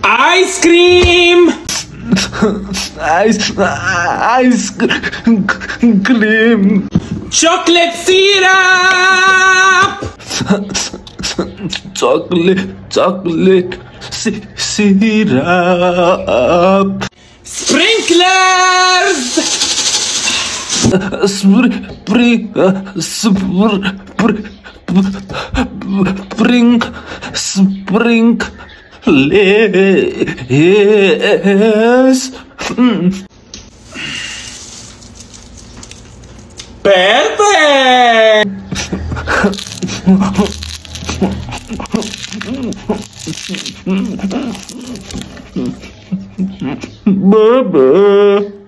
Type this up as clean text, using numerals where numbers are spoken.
Ice cream. Ice cream. Chocolate syrup. Chocolate syrup. Sprinklers. Sprinkles. Perfect. Bye-bye.